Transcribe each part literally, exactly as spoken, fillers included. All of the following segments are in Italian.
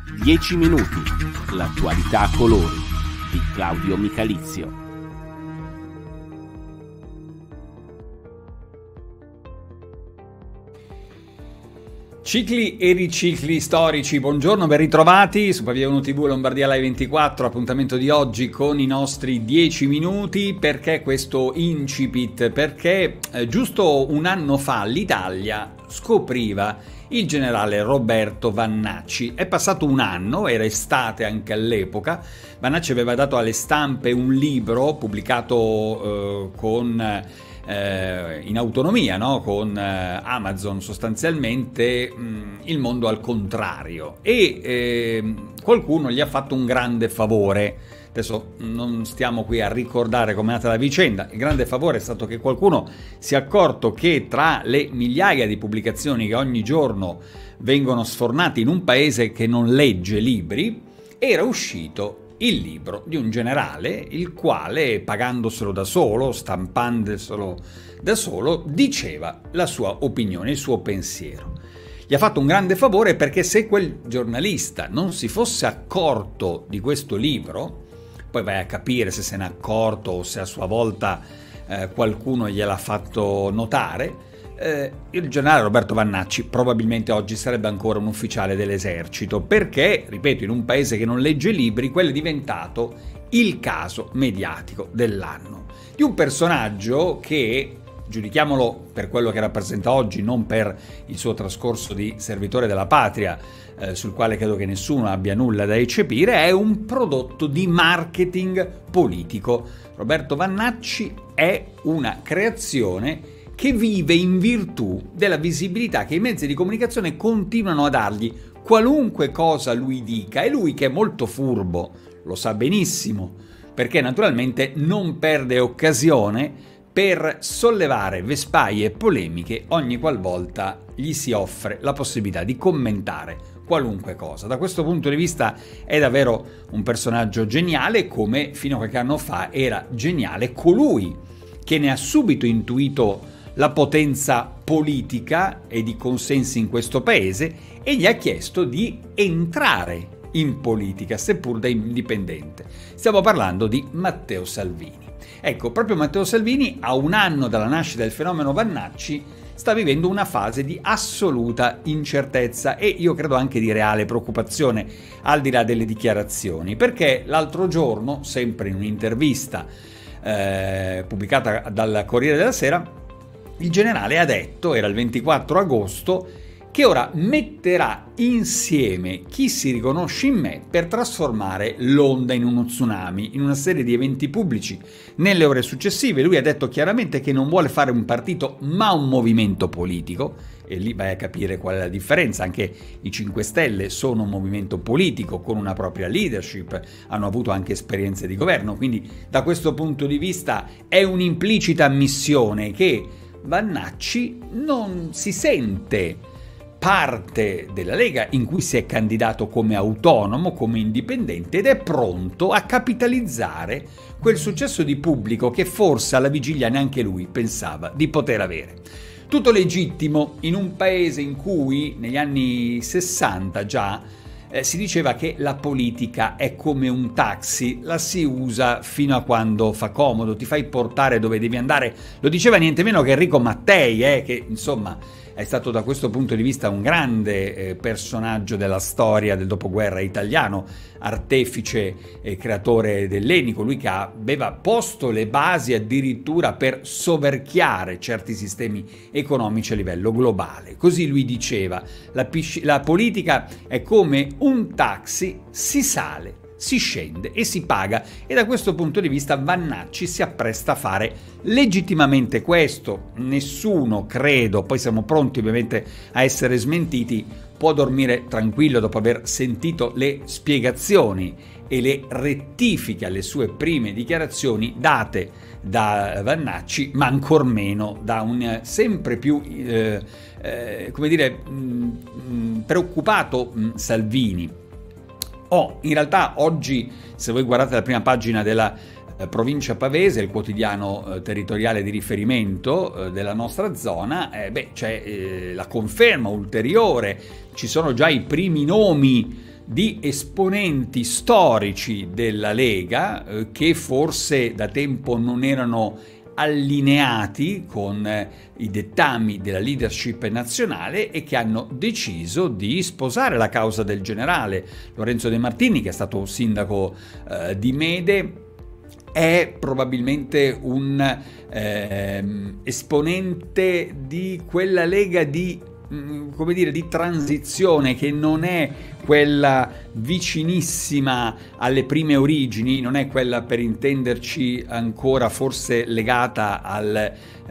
dieci minuti, l'attualità a colori di Claudio Michalizio. Cicli e ricicli storici, buongiorno, ben ritrovati su Pavia uno tivù Lombardia Live ventiquattro, appuntamento di oggi con i nostri dieci minuti. Perché questo incipit? Perché eh, giusto un anno fa l'Italia scopriva il generale Roberto Vannacci. È passato un anno, era estate anche all'epoca. Vannacci aveva dato alle stampe un libro pubblicato eh, con... Eh, in autonomia, no? Con eh, Amazon, sostanzialmente mh, Il mondo al contrario, e eh, qualcuno gli ha fatto un grande favore. Adesso non stiamo qui a ricordare com'è nata la vicenda. Il grande favore è stato che qualcuno si è accorto che tra le migliaia di pubblicazioni che ogni giorno vengono sfornate in un paese che non legge libri, era uscito il libro di un generale, il quale, pagandoselo da solo, stampandoselo da solo, diceva la sua opinione, il suo pensiero. Gli ha fatto un grande favore, perché se quel giornalista non si fosse accorto di questo libro, poi vai a capire se se n'è accorto o se a sua volta eh, qualcuno gliel'ha fatto notare, Eh, il generale Roberto Vannacci probabilmente oggi sarebbe ancora un ufficiale dell'esercito, perché, ripeto, in un paese che non legge libri, quello è diventato il caso mediatico dell'anno, di un personaggio che, giudichiamolo per quello che rappresenta oggi, non per il suo trascorso di servitore della patria, eh, sul quale credo che nessuno abbia nulla da eccepire, è un prodotto di marketing politico. Roberto Vannacci è una creazione che vive in virtù della visibilità che i mezzi di comunicazione continuano a dargli, qualunque cosa lui dica. E lui, che è molto furbo, lo sa benissimo, perché naturalmente non perde occasione per sollevare vespaie e polemiche ogni qualvolta gli si offre la possibilità di commentare qualunque cosa. Da questo punto di vista è davvero un personaggio geniale, come fino a qualche anno fa era geniale colui che ne ha subito intuito la potenza politica e di consensi in questo paese e gli ha chiesto di entrare in politica, seppur da indipendente. Stiamo parlando di Matteo Salvini. Ecco, proprio Matteo Salvini, a un anno dalla nascita del fenomeno Vannacci, sta vivendo una fase di assoluta incertezza e io credo anche di reale preoccupazione, al di là delle dichiarazioni, perché l'altro giorno, sempre in un'intervista eh, pubblicata dal Corriere della Sera, il generale ha detto, era il ventiquattro agosto, che ora metterà insieme chi si riconosce in me per trasformare l'onda in uno tsunami, in una serie di eventi pubblici nelle ore successive. Lui ha detto chiaramente che non vuole fare un partito ma un movimento politico, e lì vai a capire qual è la differenza. Anche i cinque Stelle sono un movimento politico con una propria leadership, hanno avuto anche esperienze di governo, quindi da questo punto di vista è un'implicita ammissione che Vannacci non si sente parte della Lega, in cui si è candidato come autonomo, come indipendente, ed è pronto a capitalizzare quel successo di pubblico che forse alla vigilia neanche lui pensava di poter avere. Tutto legittimo in un paese in cui negli anni sessanta già eh, si diceva che la politica è come un taxi, la si usa fino a quando fa comodo, ti fai portare dove devi andare. Lo diceva niente meno che Enrico Mattei, eh, che insomma è stato da questo punto di vista un grande eh, personaggio della storia del dopoguerra italiano, artefice e creatore dell'Eni, colui che aveva posto le basi addirittura per soverchiare certi sistemi economici a livello globale. Così lui diceva: la, la politica è come un taxi, si sale, si scende e si paga, e da questo punto di vista Vannacci si appresta a fare legittimamente questo. Nessuno, credo, poi siamo pronti ovviamente a essere smentiti, può dormire tranquillo dopo aver sentito le spiegazioni e le rettifiche alle sue prime dichiarazioni date da Vannacci, ma ancor meno da un sempre più eh, eh, come dire mh, preoccupato mh, Salvini. Oh, in realtà oggi, se voi guardate la prima pagina della eh, Provincia Pavese, il quotidiano eh, territoriale di riferimento eh, della nostra zona, eh, beh, c'è eh, la conferma ulteriore, ci sono già i primi nomi di esponenti storici della Lega eh, che forse da tempo non erano allineati con eh, i dettami della leadership nazionale e che hanno deciso di sposare la causa del generale. Lorenzo De Martini, che è stato sindaco eh, di Mede, è probabilmente un eh, esponente di quella Lega di, come dire, di transizione, che non è quella vicinissima alle prime origini, non è quella, per intenderci, ancora forse legata al,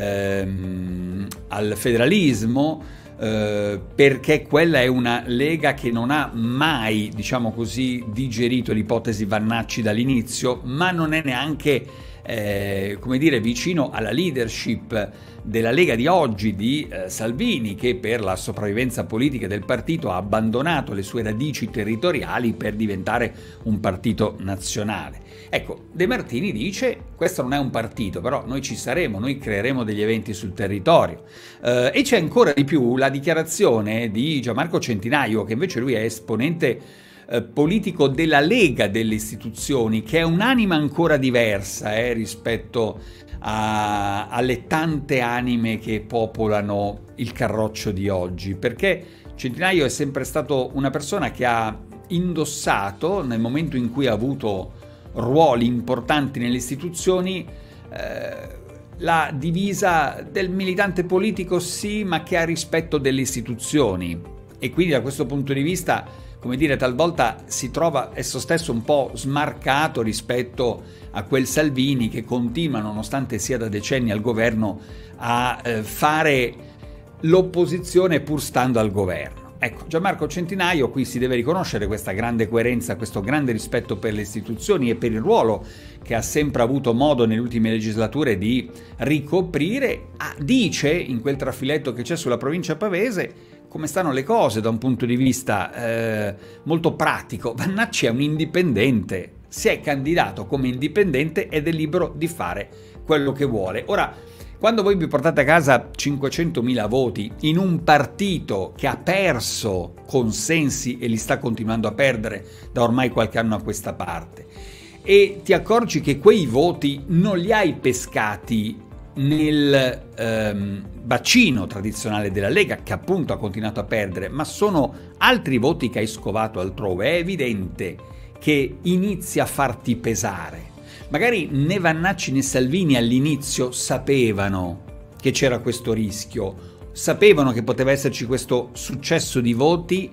ehm, al federalismo, eh, perché quella è una Lega che non ha mai, diciamo così, digerito l'ipotesi Vannacci dall'inizio, ma non è neanche Eh, come dire, vicino alla leadership della Lega di oggi di eh, Salvini, che per la sopravvivenza politica del partito ha abbandonato le sue radici territoriali per diventare un partito nazionale. Ecco, De Martini dice: questo non è un partito, però noi ci saremo, noi creeremo degli eventi sul territorio. Eh, e c'è ancora di più la dichiarazione di Gianmarco Centinaio, che invece lui è esponente politico della Lega delle istituzioni, che è un'anima ancora diversa eh, rispetto a, alle tante anime che popolano il carroccio di oggi, perché Centinaio è sempre stato una persona che ha indossato, nel momento in cui ha avuto ruoli importanti nelle istituzioni, eh, la divisa del militante politico sì, ma che ha rispetto delle istituzioni, e quindi da questo punto di vista, come dire, talvolta si trova esso stesso un po' smarcato rispetto a quel Salvini che continua, nonostante sia da decenni al governo, a eh, fare l'opposizione pur stando al governo. Ecco, Gianmarco Centinaio qui si deve riconoscere questa grande coerenza, questo grande rispetto per le istituzioni e per il ruolo che ha sempre avuto modo nelle ultime legislature di ricoprire. Ah, dice in quel trafiletto che c'è sulla provincia pavese come stanno le cose da un punto di vista eh, molto pratico. Vannacci è un indipendente, si è candidato come indipendente ed è libero di fare quello che vuole. Ora, quando voi vi portate a casa cinquecentomila voti in un partito che ha perso consensi e li sta continuando a perdere da ormai qualche anno a questa parte, e ti accorgi che quei voti non li hai pescati nel ehm, bacino tradizionale della Lega, che appunto ha continuato a perdere, ma sono altri voti che hai scovato altrove, è evidente che inizia a farti pesare. Magari né Vannacci né Salvini all'inizio sapevano che c'era questo rischio, sapevano che poteva esserci questo successo di voti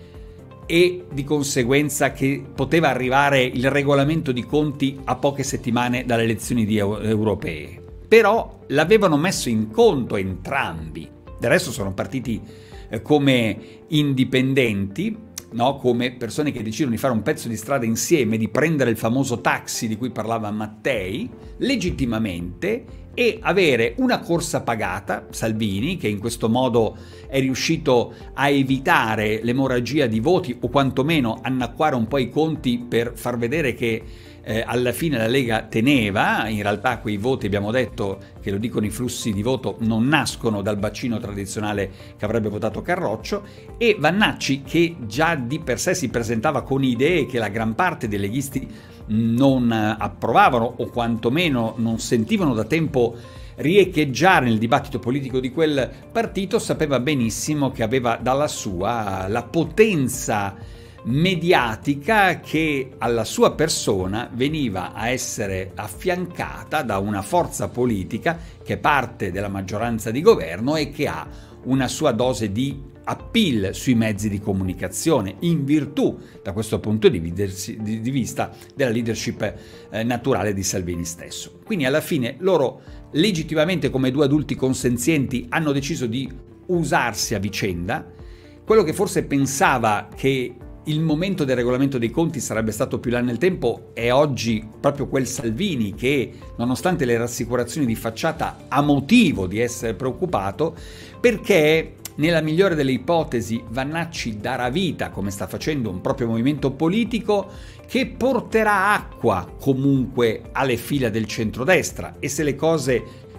e di conseguenza che poteva arrivare il regolamento di conti a poche settimane dalle elezioni di europee. Però l'avevano messo in conto entrambi. Del resto sono partiti eh, come indipendenti, no? Come persone che decidono di fare un pezzo di strada insieme, di prendere il famoso taxi di cui parlava Mattei, legittimamente, e avere una corsa pagata, Salvini, che in questo modo è riuscito a evitare l'emorragia di voti o quantomeno annacquare un po' i conti per far vedere che Eh, alla fine la Lega teneva. In realtà quei voti, abbiamo detto, che lo dicono i flussi di voto, non nascono dal bacino tradizionale che avrebbe votato Carroccio, e Vannacci, che già di per sé si presentava con idee che la gran parte dei leghisti non approvavano o quantomeno non sentivano da tempo riecheggiare nel dibattito politico di quel partito, sapeva benissimo che aveva dalla sua la potenza mediatica che alla sua persona veniva a essere affiancata da una forza politica che è parte della maggioranza di governo e che ha una sua dose di appeal sui mezzi di comunicazione, in virtù, da questo punto di vista, della leadership eh, naturale di Salvini stesso. Quindi alla fine loro, legittimamente come due adulti consenzienti, hanno deciso di usarsi a vicenda. Quello che forse pensava che il momento del regolamento dei conti sarebbe stato più là nel tempo è oggi proprio quel Salvini che, nonostante le rassicurazioni di facciata, ha motivo di essere preoccupato, perché nella migliore delle ipotesi Vannacci darà vita, come sta facendo, un proprio movimento politico che porterà acqua comunque alle fila del centrodestra, e se le cose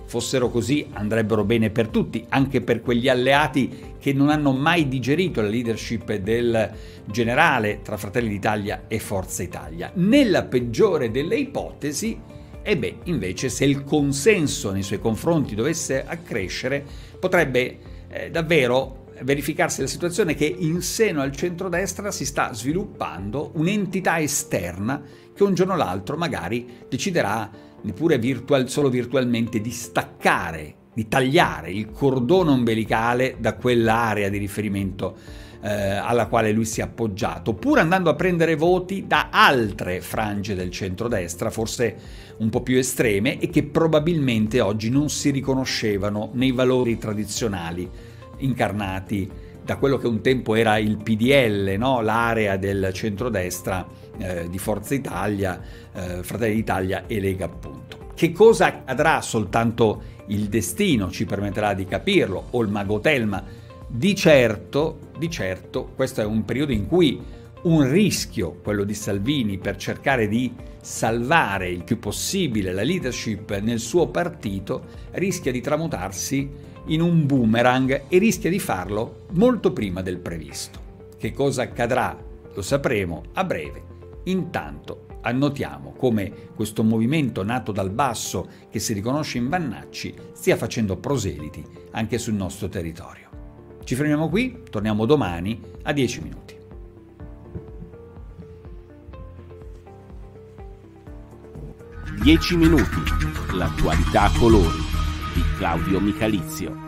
fossero così andrebbero bene per tutti, anche per quegli alleati che non hanno mai digerito la leadership del generale tra Fratelli d'Italia e Forza Italia. Nella peggiore delle ipotesi, e beh, invece, se il consenso nei suoi confronti dovesse accrescere, potrebbe eh, davvero verificarsi la situazione che in seno al centrodestra si sta sviluppando un'entità esterna che un giorno o l'altro magari deciderà, neppure virtual, solo virtualmente, di staccare, di tagliare il cordone ombelicale da quell'area di riferimento eh, alla quale lui si è appoggiato, pur andando a prendere voti da altre frange del centrodestra, forse un po' più estreme, e che probabilmente oggi non si riconoscevano nei valori tradizionali incarnati da quello che un tempo era il P D L, no? L'area del centrodestra eh, di Forza Italia, eh, Fratelli d'Italia e Lega, appunto. Che cosa accadrà soltanto il destino ci permetterà di capirlo, o il mago Telma. Di certo, di certo, questo è un periodo in cui un rischio, quello di Salvini, per cercare di salvare il più possibile la leadership nel suo partito, rischia di tramutarsi in un boomerang e rischia di farlo molto prima del previsto. Che cosa accadrà lo sapremo a breve. Intanto annotiamo come questo movimento nato dal basso, che si riconosce in Vannacci, stia facendo proseliti anche sul nostro territorio. Ci fermiamo qui, torniamo domani a dieci minuti. dieci minuti, l'attualità a colori di Claudio Michalizio.